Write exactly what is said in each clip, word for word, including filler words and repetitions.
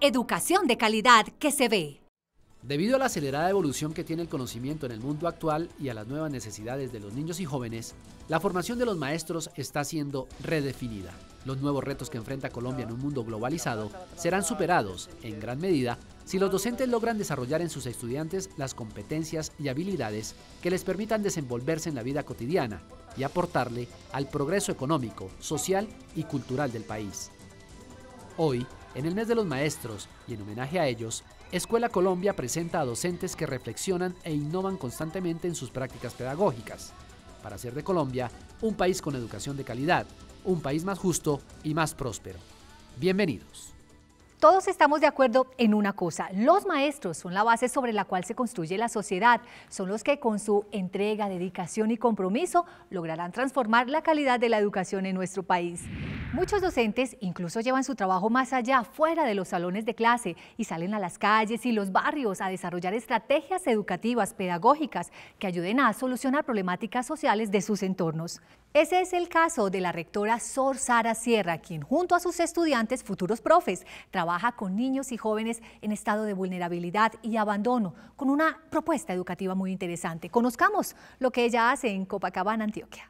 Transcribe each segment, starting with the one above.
educación de calidad que se ve. Debido a la acelerada evolución que tiene el conocimiento en el mundo actual y a las nuevas necesidades de los niños y jóvenes, la formación de los maestros está siendo redefinida. Los nuevos retos que enfrenta Colombia en un mundo globalizado serán superados, en gran medida, si los docentes logran desarrollar en sus estudiantes las competencias y habilidades que les permitan desenvolverse en la vida cotidiana y aportarle al progreso económico, social y cultural del país. Hoy, en el mes de los maestros y en homenaje a ellos, Escuela Colombia presenta a docentes que reflexionan e innovan constantemente en sus prácticas pedagógicas, para hacer de Colombia un país con educación de calidad, un país más justo y más próspero. Bienvenidos. Todos estamos de acuerdo en una cosa: los maestros son la base sobre la cual se construye la sociedad, son los que con su entrega, dedicación y compromiso lograrán transformar la calidad de la educación en nuestro país. Muchos docentes incluso llevan su trabajo más allá, fuera de los salones de clase, y salen a las calles y los barrios a desarrollar estrategias educativas, pedagógicas, que ayuden a solucionar problemáticas sociales de sus entornos. Ese es el caso de la rectora Sor Sara Sierra, quien junto a sus estudiantes, futuros profes, trabaja con niños y jóvenes en estado de vulnerabilidad y abandono, con una propuesta educativa muy interesante. Conozcamos lo que ella hace en Copacabana, Antioquia.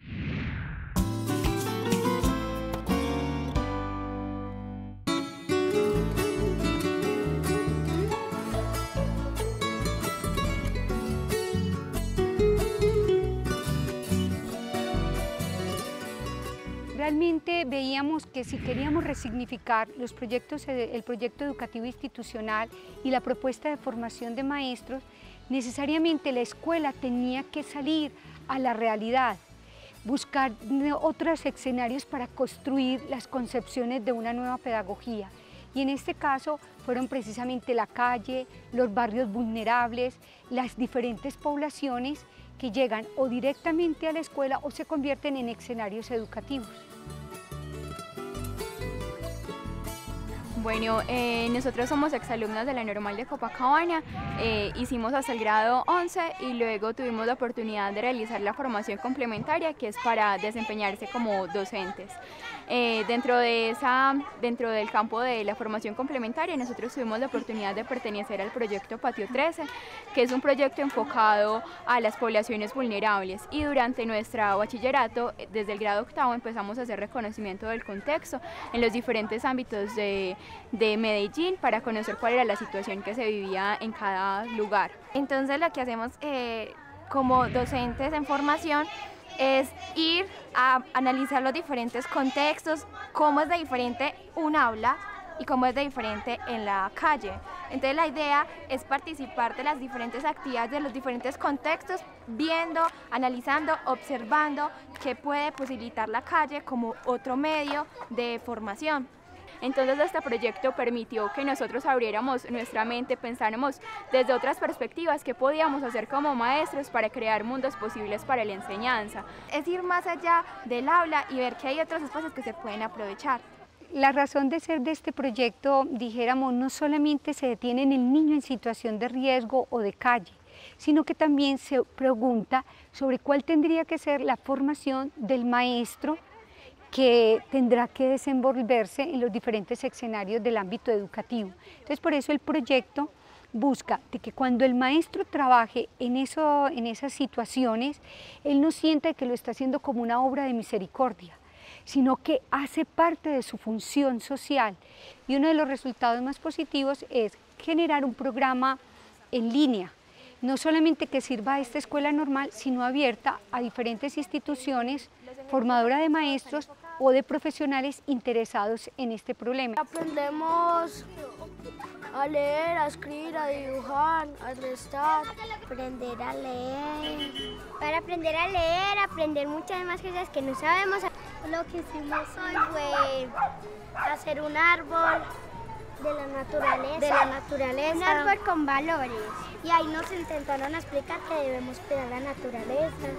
Realmente veíamos que si queríamos resignificar los proyectos, el proyecto educativo institucional y la propuesta de formación de maestros, necesariamente la escuela tenía que salir a la realidad, buscar otros escenarios para construir las concepciones de una nueva pedagogía. Y en este caso fueron precisamente la calle, los barrios vulnerables, las diferentes poblaciones que llegan o directamente a la escuela o se convierten en escenarios educativos. Bueno, eh, nosotros somos exalumnos de la Normal de Copacabana, eh, hicimos hasta el grado once y luego tuvimos la oportunidad de realizar la formación complementaria, que es para desempeñarse como docentes. Eh, dentro, de esa, dentro del campo de la formación complementaria, nosotros tuvimos la oportunidad de pertenecer al proyecto Patio trece, que es un proyecto enfocado a las poblaciones vulnerables, y durante nuestro bachillerato, desde el grado octavo, empezamos a hacer reconocimiento del contexto en los diferentes ámbitos de de Medellín para conocer cuál era la situación que se vivía en cada lugar. Entonces lo que hacemos eh, como docentes en formación es ir a analizar los diferentes contextos, cómo es de diferente un aula y cómo es de diferente en la calle. Entonces la idea es participar de las diferentes actividades de los diferentes contextos, viendo, analizando, observando qué puede posibilitar la calle como otro medio de formación. Entonces este proyecto permitió que nosotros abriéramos nuestra mente, pensáramos desde otras perspectivas qué podíamos hacer como maestros para crear mundos posibles para la enseñanza. Es ir más allá del aula y ver que hay otros espacios que se pueden aprovechar. La razón de ser de este proyecto, dijéramos, no solamente se detiene en el niño en situación de riesgo o de calle, sino que también se pregunta sobre cuál tendría que ser la formación del maestro que tendrá que desenvolverse en los diferentes escenarios del ámbito educativo. Entonces, por eso el proyecto busca de que cuando el maestro trabaje en, eso, en esas situaciones, él no sienta que lo está haciendo como una obra de misericordia, sino que hace parte de su función social. Y uno de los resultados más positivos es generar un programa en línea, no solamente que sirva a esta escuela normal, sino abierta a diferentes instituciones, formadora de maestros o de profesionales interesados en este problema. Aprendemos a leer, a escribir, a dibujar, a restar. Aprender a leer. Para aprender a leer, aprender muchas más cosas que no sabemos. Lo que hicimos hoy fue hacer un árbol de la naturaleza. De la naturaleza. Un árbol con valores. Y ahí nos intentaron explicar que debemos cuidar la naturaleza.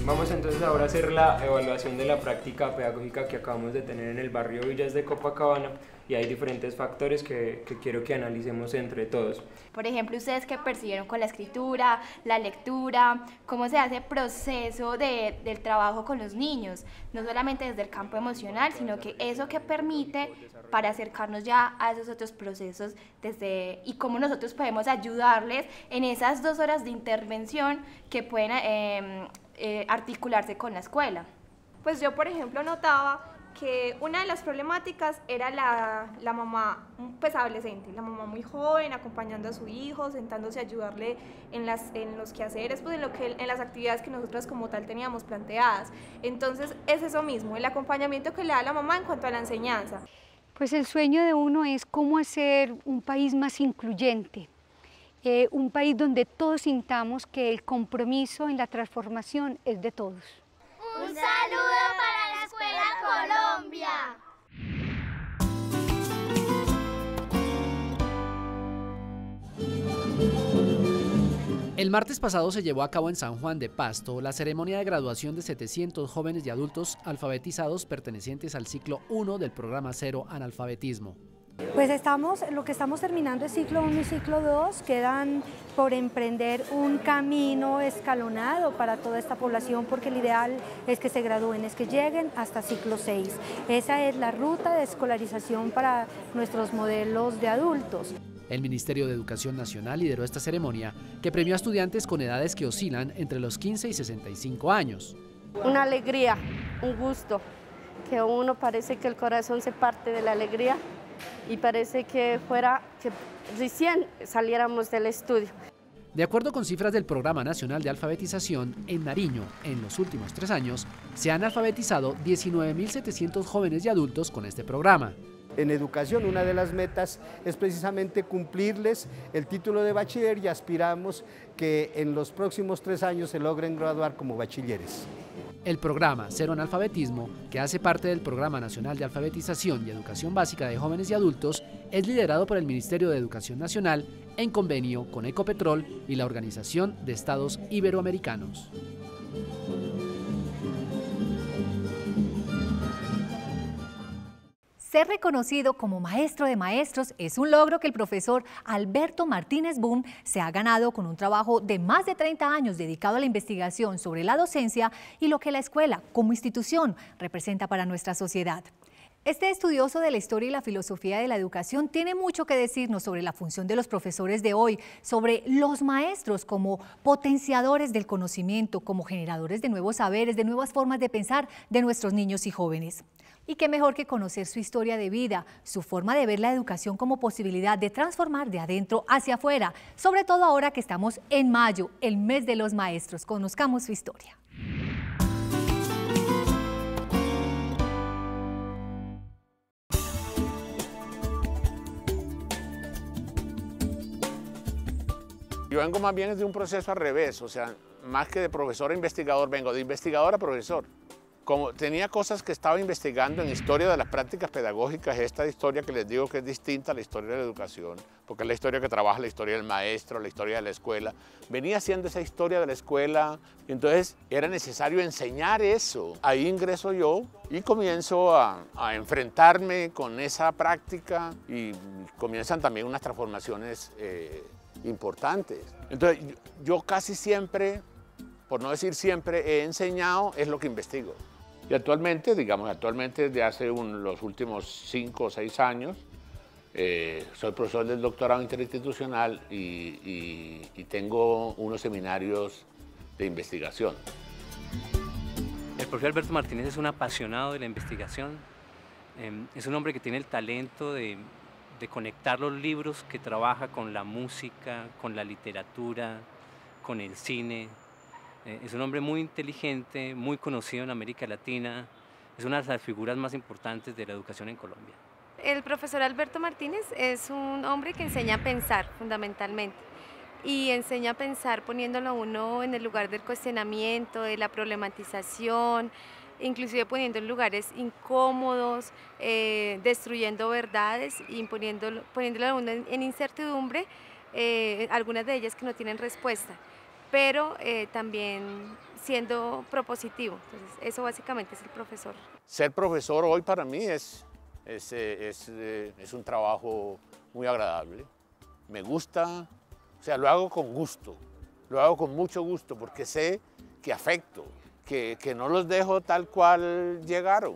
Vamos entonces ahora a hacer la evaluación de la práctica pedagógica que acabamos de tener en el barrio Villas de Copacabana, y hay diferentes factores que, que quiero que analicemos entre todos. Por ejemplo, ustedes qué percibieron con la escritura, la lectura, cómo se hace el proceso de, del trabajo con los niños, no solamente desde el campo emocional, sino que eso que permite para acercarnos ya a esos otros procesos desde, y cómo nosotros podemos ayudarles en esas dos horas de intervención que pueden eh, eh, articularse con la escuela. Pues yo, por ejemplo, notaba que una de las problemáticas era la, la mamá pues adolescente, la mamá muy joven acompañando a su hijo, sentándose a ayudarle en, las, en los quehaceres, pues en, lo que, en las actividades que nosotras como tal teníamos planteadas. Entonces es eso mismo, el acompañamiento que le da la mamá en cuanto a la enseñanza. Pues el sueño de uno es cómo hacer un país más incluyente, eh, un país donde todos sintamos que el compromiso en la transformación es de todos. Un saludo para la Escuela Colombia. El martes pasado se llevó a cabo en San Juan de Pasto la ceremonia de graduación de setecientos jóvenes y adultos alfabetizados pertenecientes al ciclo uno del programa Cero Analfabetismo. Pues estamos, lo que estamos terminando es ciclo uno y ciclo dos, quedan por emprender un camino escalonado para toda esta población, porque el ideal es que se gradúen, es que lleguen hasta ciclo seis. Esa es la ruta de escolarización para nuestros modelos de adultos. El Ministerio de Educación Nacional lideró esta ceremonia que premió a estudiantes con edades que oscilan entre los quince y sesenta y cinco años. Una alegría, un gusto, que uno parece que el corazón se parte de la alegría y parece que fuera que recién saliéramos del estudio. De acuerdo con cifras del Programa Nacional de Alfabetización, en Nariño, en los últimos tres años, se han alfabetizado diecinueve mil setecientos jóvenes y adultos con este programa. En educación, una de las metas es precisamente cumplirles el título de bachiller y aspiramos que en los próximos tres años se logren graduar como bachilleres. El programa Cero Analfabetismo, que hace parte del Programa Nacional de Alfabetización y Educación Básica de Jóvenes y Adultos, es liderado por el Ministerio de Educación Nacional en convenio con Ecopetrol y la Organización de Estados Iberoamericanos. Ser reconocido como maestro de maestros es un logro que el profesor Alberto Martínez Boom se ha ganado con un trabajo de más de treinta años dedicado a la investigación sobre la docencia y lo que la escuela, como institución, representa para nuestra sociedad. Este estudioso de la historia y la filosofía de la educación tiene mucho que decirnos sobre la función de los profesores de hoy, sobre los maestros como potenciadores del conocimiento, como generadores de nuevos saberes, de nuevas formas de pensar de nuestros niños y jóvenes. Y qué mejor que conocer su historia de vida, su forma de ver la educación como posibilidad de transformar de adentro hacia afuera, sobre todo ahora que estamos en mayo, el mes de los maestros. Conozcamos su historia. Yo vengo más bien de un proceso al revés, o sea, más que de profesor a investigador, vengo de investigador a profesor. Como tenía cosas que estaba investigando en historia de las prácticas pedagógicas, esta historia que les digo que es distinta a la historia de la educación, porque es la historia que trabaja la historia del maestro, la historia de la escuela. Venía haciendo esa historia de la escuela, entonces era necesario enseñar eso. Ahí ingreso yo y comienzo a, a enfrentarme con esa práctica y comienzan también unas transformaciones eh, importantes. Entonces yo, yo casi siempre, por no decir siempre, he enseñado, es lo que investigo. Y actualmente, digamos, actualmente desde hace un, los últimos cinco o seis años, eh, soy profesor del doctorado interinstitucional y, y, y tengo unos seminarios de investigación. El profesor Alberto Martínez es un apasionado de la investigación, eh, es un hombre que tiene el talento de, de conectar los libros que trabaja con la música, con la literatura, con el cine. Es un hombre muy inteligente, muy conocido en América Latina, es una de las figuras más importantes de la educación en Colombia. El profesor Alberto Martínez es un hombre que enseña a pensar fundamentalmente y enseña a pensar poniéndolo a uno en el lugar del cuestionamiento, de la problematización, inclusive poniendo en lugares incómodos, eh, destruyendo verdades y poniéndolo, poniéndolo a uno en, en incertidumbre, eh, algunas de ellas que no tienen respuesta. Pero eh, también siendo propositivo. Entonces, eso básicamente es el profesor. Ser profesor hoy para mí es, es, es, es un trabajo muy agradable. Me gusta, o sea, lo hago con gusto, lo hago con mucho gusto porque sé que afecto, que, que no los dejo tal cual llegaron.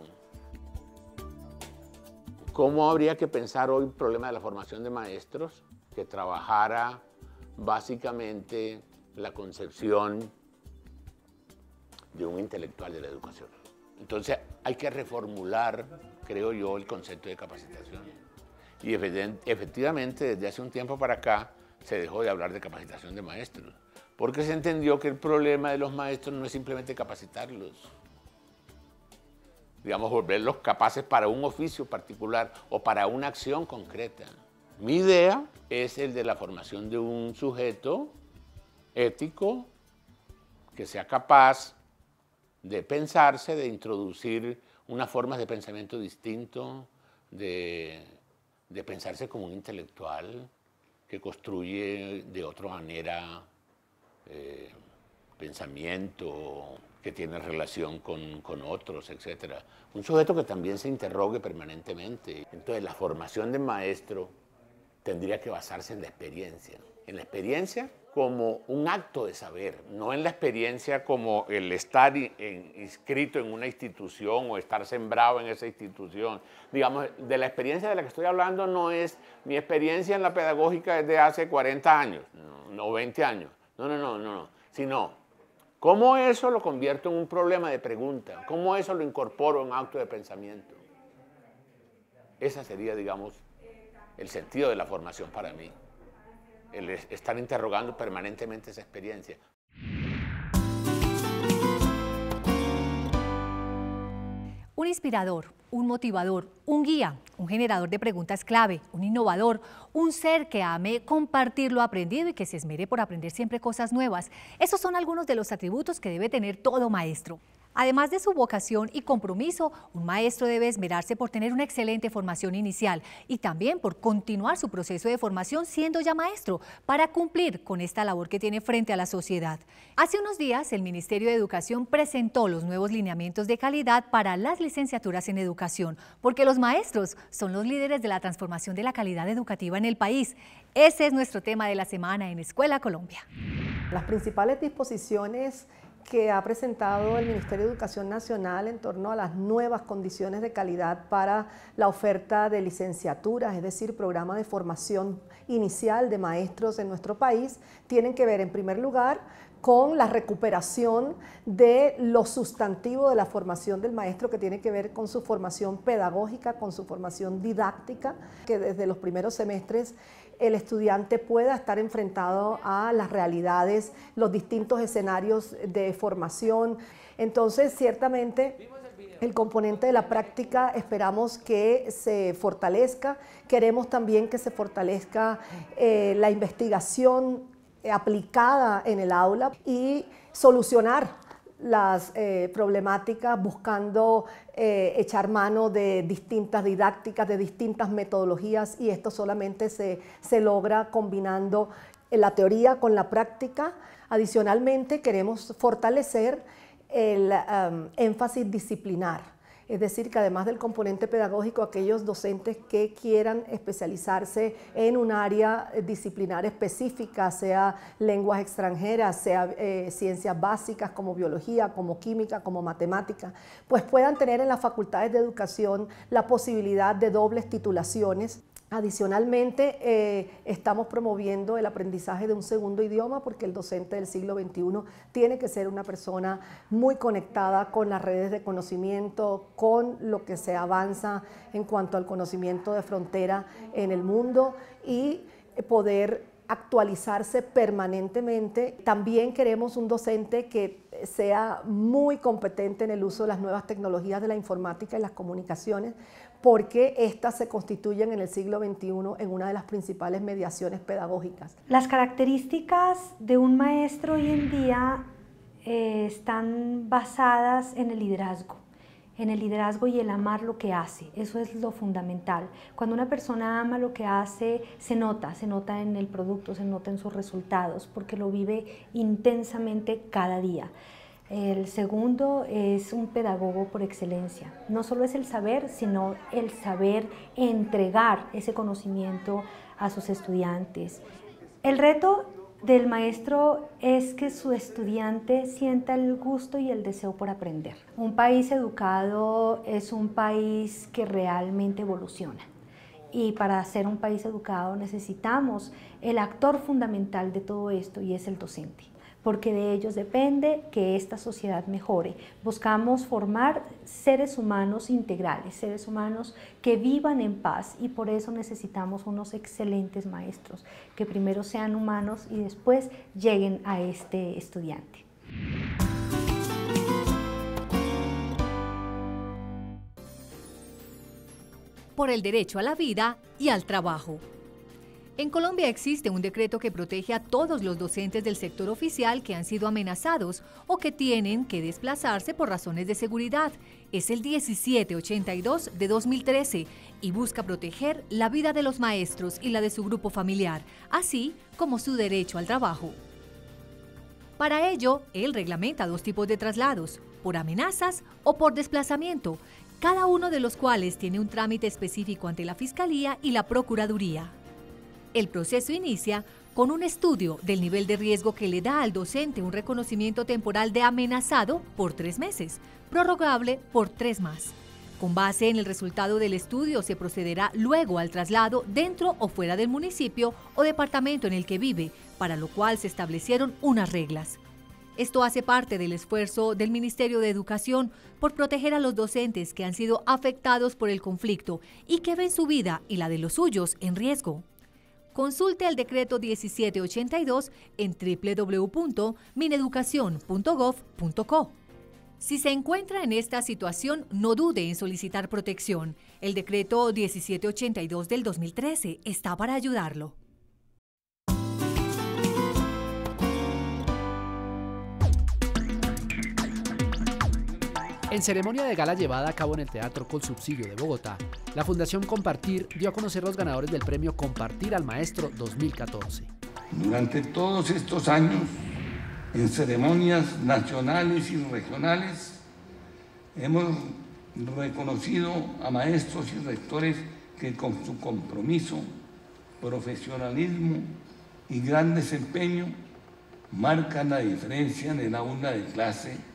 ¿Cómo habría que pensar hoy el problema de la formación de maestros? Que trabajara básicamente la concepción de un intelectual de la educación. Entonces hay que reformular, creo yo, el concepto de capacitación. Y efectivamente desde hace un tiempo para acá se dejó de hablar de capacitación de maestros, porque se entendió que el problema de los maestros no es simplemente capacitarlos, digamos, volverlos capaces para un oficio particular o para una acción concreta. Mi idea es el de la formación de un sujeto ético que sea capaz de pensarse, de introducir unas formas de pensamiento distinto, de, de pensarse como un intelectual que construye de otra manera eh, pensamiento, que tiene relación con, con otros, etcétera. Un sujeto que también se interrogue permanentemente. Entonces, la formación de maestro tendría que basarse en la experiencia. En la experiencia como un acto de saber, no en la experiencia como el estar en, inscrito en una institución o estar sembrado en esa institución. Digamos, de la experiencia de la que estoy hablando no es mi experiencia en la pedagógica desde hace cuarenta años, no, no veinte años. No, no, no, no, no, sino cómo eso lo convierto en un problema de pregunta, cómo eso lo incorporo en un acto de pensamiento. Ese sería, digamos, el sentido de la formación para mí, el estar interrogando permanentemente esa experiencia. Un inspirador, un motivador, un guía, un generador de preguntas clave, un innovador, un ser que ame compartir lo aprendido y que se esmere por aprender siempre cosas nuevas. Esos son algunos de los atributos que debe tener todo maestro. Además de su vocación y compromiso, un maestro debe esmerarse por tener una excelente formación inicial y también por continuar su proceso de formación siendo ya maestro para cumplir con esta labor que tiene frente a la sociedad. Hace unos días, el Ministerio de Educación presentó los nuevos lineamientos de calidad para las licenciaturas en educación, porque los maestros son los líderes de la transformación de la calidad educativa en el país. Ese es nuestro tema de la semana en Escuela Colombia. Las principales disposiciones que ha presentado el Ministerio de Educación Nacional en torno a las nuevas condiciones de calidad para la oferta de licenciaturas, es decir, programa de formación inicial de maestros en nuestro país, tienen que ver en primer lugar con la recuperación de lo sustantivo de la formación del maestro, que tiene que ver con su formación pedagógica, con su formación didáctica, que desde los primeros semestres el estudiante pueda estar enfrentado a las realidades, los distintos escenarios de formación. Entonces, ciertamente, el componente de la práctica esperamos que se fortalezca. Queremos también que se fortalezca eh, la investigación aplicada en el aula y solucionar las eh, problemáticas buscando eh, echar mano de distintas didácticas, de distintas metodologías, y esto solamente se, se logra combinando la teoría con la práctica. Adicionalmente, queremos fortalecer el um, énfasis disciplinar. Es decir, que además del componente pedagógico, aquellos docentes que quieran especializarse en un área disciplinar específica, sea lenguas extranjeras, sea eh, ciencias básicas como biología, como química, como matemática, pues puedan tener en las facultades de educación la posibilidad de dobles titulaciones. Adicionalmente, eh, estamos promoviendo el aprendizaje de un segundo idioma, porque el docente del siglo veintiuno tiene que ser una persona muy conectada con las redes de conocimiento, con lo que se avanza en cuanto al conocimiento de frontera en el mundo y poder actualizarse permanentemente. También queremos un docente que sea muy competente en el uso de las nuevas tecnologías de la informática y las comunicaciones, porque éstas se constituyen en el siglo veintiuno en una de las principales mediaciones pedagógicas. Las características de un maestro hoy en día eh, están basadas en el liderazgo, en el liderazgo y el amar lo que hace. Eso es lo fundamental. Cuando una persona ama lo que hace, se nota, se nota en el producto, se nota en sus resultados, porque lo vive intensamente cada día. El segundo es un pedagogo por excelencia. No solo es el saber, sino el saber entregar ese conocimiento a sus estudiantes. El reto del maestro es que su estudiante sienta el gusto y el deseo por aprender. Un país educado es un país que realmente evoluciona. Y para ser un país educado necesitamos el actor fundamental de todo esto, y es el docente, porque de ellos depende que esta sociedad mejore. Buscamos formar seres humanos integrales, seres humanos que vivan en paz, y por eso necesitamos unos excelentes maestros, que primero sean humanos y después lleguen a este estudiante. Por el derecho a la vida y al trabajo. En Colombia existe un decreto que protege a todos los docentes del sector oficial que han sido amenazados o que tienen que desplazarse por razones de seguridad. Es el diecisiete ochenta y dos de dos mil trece y busca proteger la vida de los maestros y la de su grupo familiar, así como su derecho al trabajo. Para ello, él reglamenta dos tipos de traslados, por amenazas o por desplazamiento, cada uno de los cuales tiene un trámite específico ante la Fiscalía y la Procuraduría. El proceso inicia con un estudio del nivel de riesgo que le da al docente un reconocimiento temporal de amenazado por tres meses, prorrogable por tres más. Con base en el resultado del estudio se procederá luego al traslado dentro o fuera del municipio o departamento en el que vive, para lo cual se establecieron unas reglas. Esto hace parte del esfuerzo del Ministerio de Educación por proteger a los docentes que han sido afectados por el conflicto y que ven su vida y la de los suyos en riesgo. Consulte el decreto diecisiete ochenta y dos en doble u doble u doble u punto mineducación punto gov punto co. Si se encuentra en esta situación, no dude en solicitar protección. El decreto diecisiete ochenta y dos del dos mil trece está para ayudarlo. En ceremonia de gala llevada a cabo en el Teatro Colsubsidio de Bogotá, la Fundación Compartir dio a conocer los ganadores del premio Compartir al Maestro dos mil catorce. Durante todos estos años, en ceremonias nacionales y regionales, hemos reconocido a maestros y rectores que con su compromiso, profesionalismo y gran desempeño marcan la diferencia en el aula de clase.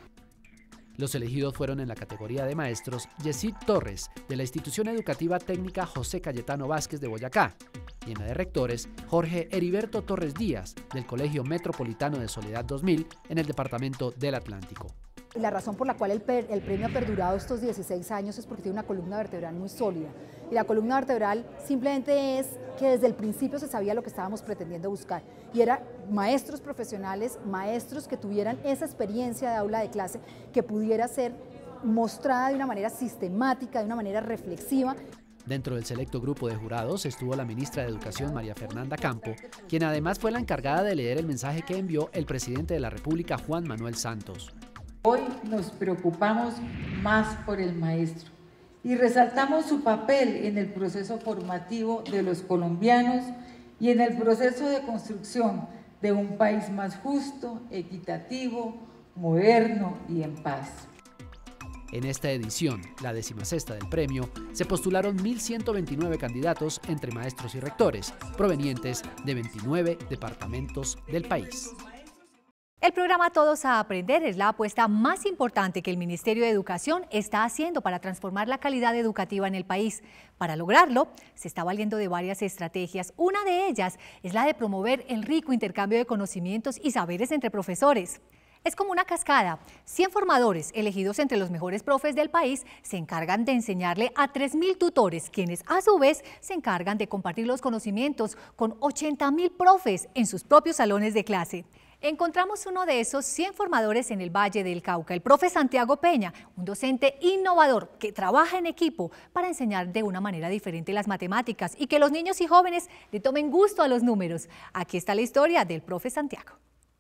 Los elegidos fueron en la categoría de maestros Yesid Torres, de la Institución Educativa Técnica José Cayetano Vázquez de Boyacá, y en la de rectores Jorge Heriberto Torres Díaz, del Colegio Metropolitano de Soledad dos mil, en el departamento del Atlántico. La razón por la cual el, per, el premio ha perdurado estos dieciséis años es porque tiene una columna vertebral muy sólida. Y la columna vertebral simplemente es que desde el principio se sabía lo que estábamos pretendiendo buscar. Y era maestros profesionales, maestros que tuvieran esa experiencia de aula de clase, que pudiera ser mostrada de una manera sistemática, de una manera reflexiva. Dentro del selecto grupo de jurados estuvo la ministra de Educación, María Fernanda Campo, quien además fue la encargada de leer el mensaje que envió el presidente de la República, Juan Manuel Santos. Hoy nos preocupamos más por el maestro y resaltamos su papel en el proceso formativo de los colombianos y en el proceso de construcción de un país más justo, equitativo, moderno y en paz. En esta edición, la decimasexta del premio, se postularon mil ciento veintinueve candidatos entre maestros y rectores, provenientes de veintinueve departamentos del país. El programa Todos a Aprender es la apuesta más importante que el Ministerio de Educación está haciendo para transformar la calidad educativa en el país. Para lograrlo, se está valiendo de varias estrategias. Una de ellas es la de promover el rico intercambio de conocimientos y saberes entre profesores. Es como una cascada. cien formadores elegidos entre los mejores profes del país se encargan de enseñarle a tres mil tutores, quienes a su vez se encargan de compartir los conocimientos con ochenta mil profes en sus propios salones de clase. Encontramos uno de esos cien formadores en el Valle del Cauca, el profe Santiago Peña, un docente innovador que trabaja en equipo para enseñar de una manera diferente las matemáticas y que los niños y jóvenes le tomen gusto a los números. Aquí está la historia del profe Santiago.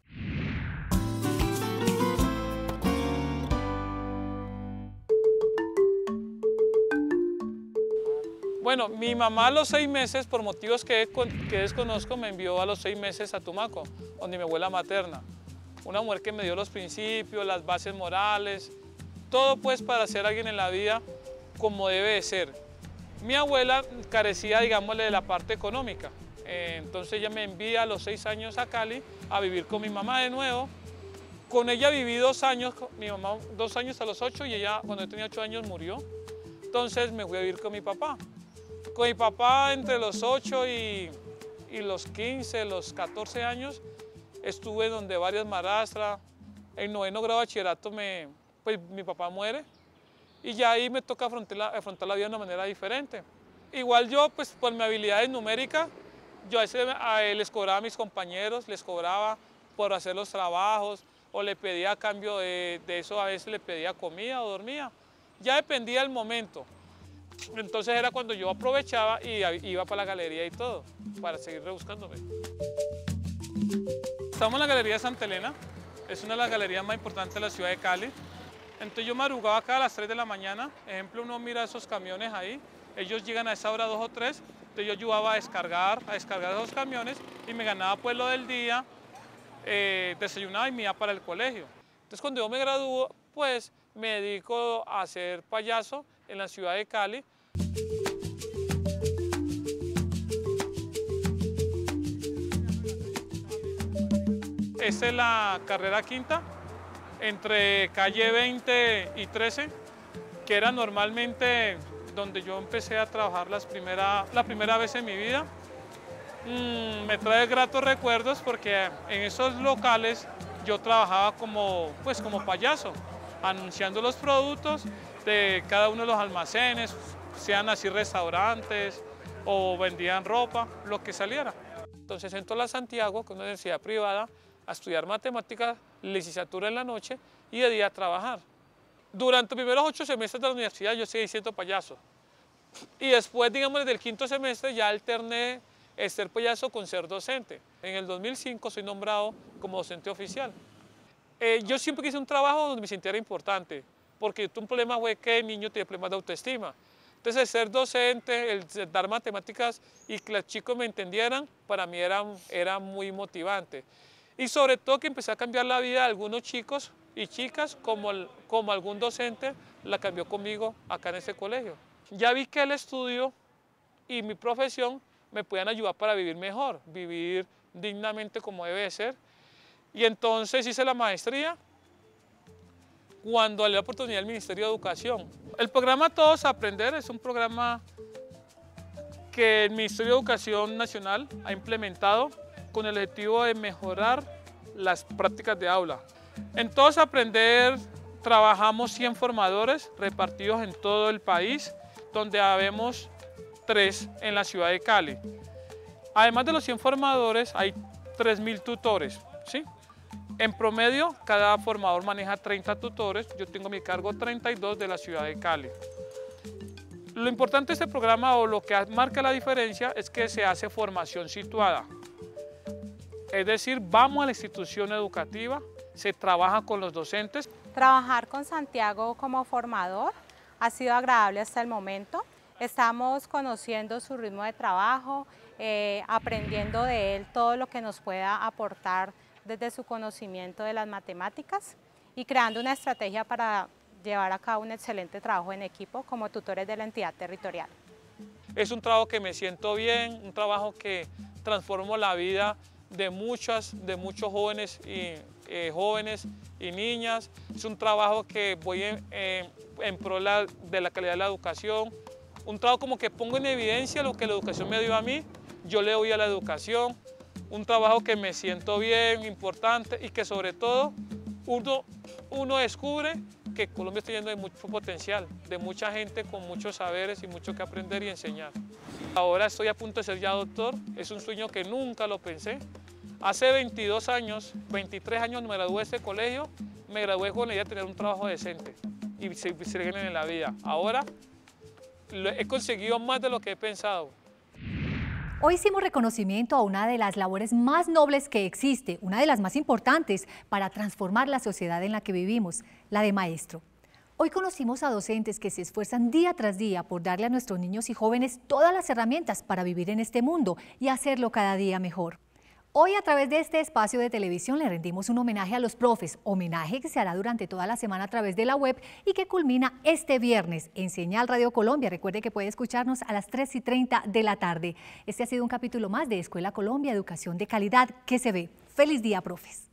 Bueno, mi mamá a los seis meses, por motivos que, que desconozco, me envió a los seis meses a Tumaco, donde mi abuela materna. una mujer que me dio los principios, las bases morales, todo pues para ser alguien en la vida como debe de ser. Mi abuela carecía, digámosle, de la parte económica, eh, entonces ella me envía a los seis años a Cali a vivir con mi mamá de nuevo. Con ella viví dos años, mi mamá dos años a los ocho y ella cuando yo tenía ocho años murió. Entonces me fui a vivir con mi papá. Con mi papá entre los ocho y, y los quince, los catorce años, estuve donde varias madrastras. En noveno grado de bachillerato me, pues, mi papá muere y ya ahí me toca afrontar la, afrontar la vida de una manera diferente. Igual yo, pues por mi habilidad numérica, yo a veces a él les cobraba a mis compañeros, les cobraba por hacer los trabajos, o le pedía a cambio de, de eso, a veces le pedía comida o dormía. Ya dependía del momento. Entonces era cuando yo aprovechaba y iba para la galería y todo, para seguir rebuscándome. Estamos en la Galería de Santa Elena, es una de las galerías más importantes de la ciudad de Cali. Entonces yo madrugaba acá a las tres de la mañana, ejemplo, uno mira esos camiones ahí, ellos llegan a esa hora dos o tres, entonces yo ayudaba a descargar, a descargar esos camiones y me ganaba pues lo del día, eh, desayunaba y me iba para el colegio. Entonces cuando yo me gradúo, pues me dedico a ser payaso en la ciudad de Cali. Esta es la carrera quinta, entre calle veinte y trece, que era normalmente donde yo empecé a trabajar las primera, la primera vez en mi vida. Mm, me trae gratos recuerdos porque en esos locales yo trabajaba como, pues, como payaso, anunciando los productos de cada uno de los almacenes, sean así restaurantes o vendían ropa, lo que saliera. Entonces entro a la Santiago, que es una universidad privada, a estudiar matemáticas, licenciatura en la noche y de día a trabajar. Durante los primeros ocho semestres de la universidad yo seguí siendo payaso. Y después, digamos, desde el quinto semestre ya alterné el ser payaso con ser docente. En el dos mil cinco soy nombrado como docente oficial. Eh, yo siempre quise un trabajo donde me sintiera importante, porque un problema fue que el niño tenía problemas de autoestima. Entonces, el ser docente, el dar matemáticas y que los chicos me entendieran, para mí era, era muy motivante. Y sobre todo que empecé a cambiar la vida de algunos chicos y chicas, como, el, como algún docente la cambió conmigo acá en ese colegio. Ya vi que el estudio y mi profesión me podían ayudar para vivir mejor, vivir dignamente como debe de ser. Y entonces hice la maestría cuando le di la oportunidad al Ministerio de Educación. El programa Todos a Aprender es un programa que el Ministerio de Educación Nacional ha implementado con el objetivo de mejorar las prácticas de aula. En Todos a Aprender trabajamos cien formadores repartidos en todo el país, donde habemos tres en la ciudad de Cali. Además de los cien formadores, hay tres mil tutores, ¿sí? En promedio, cada formador maneja treinta tutores, yo tengo a mi cargo treinta y dos de la ciudad de Cali. Lo importante de este programa, o lo que marca la diferencia, es que se hace formación situada. Es decir, vamos a la institución educativa, se trabaja con los docentes. Trabajar con Santiago como formador ha sido agradable hasta el momento. Estamos conociendo su ritmo de trabajo, eh, aprendiendo de él todo lo que nos pueda aportar desde su conocimiento de las matemáticas y creando una estrategia para llevar a cabo un excelente trabajo en equipo como tutores de la entidad territorial. Es un trabajo que me siento bien, un trabajo que transformó la vida de muchas, de muchos jóvenes y, eh, jóvenes y niñas. Es un trabajo que voy en, eh, en pro la, de la calidad de la educación, un trabajo como que pongo en evidencia lo que la educación me dio a mí, yo le doy a la educación, un trabajo que me siento bien, importante y que sobre todo uno, uno descubre que Colombia está lleno de mucho potencial, de mucha gente con muchos saberes y mucho que aprender y enseñar. Ahora estoy a punto de ser ya doctor, es un sueño que nunca lo pensé. Hace veintidós años, veintitrés años me gradué de este colegio, me gradué con la idea de tener un trabajo decente y seguir en la vida. Ahora he conseguido más de lo que he pensado. Hoy hicimos reconocimiento a una de las labores más nobles que existe, una de las más importantes para transformar la sociedad en la que vivimos, la de maestro. Hoy conocimos a docentes que se esfuerzan día tras día por darle a nuestros niños y jóvenes todas las herramientas para vivir en este mundo y hacerlo cada día mejor. Hoy a través de este espacio de televisión le rendimos un homenaje a los profes, homenaje que se hará durante toda la semana a través de la web y que culmina este viernes en Señal Radio Colombia. Recuerde que puede escucharnos a las tres y treinta de la tarde. Este ha sido un capítulo más de Escuela Colombia, Educación de Calidad que se ve. ¡Feliz día, profes!